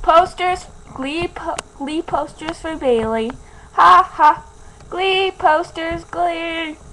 Posters, Glee posters for Bailey. Ha ha. Glee posters, Glee.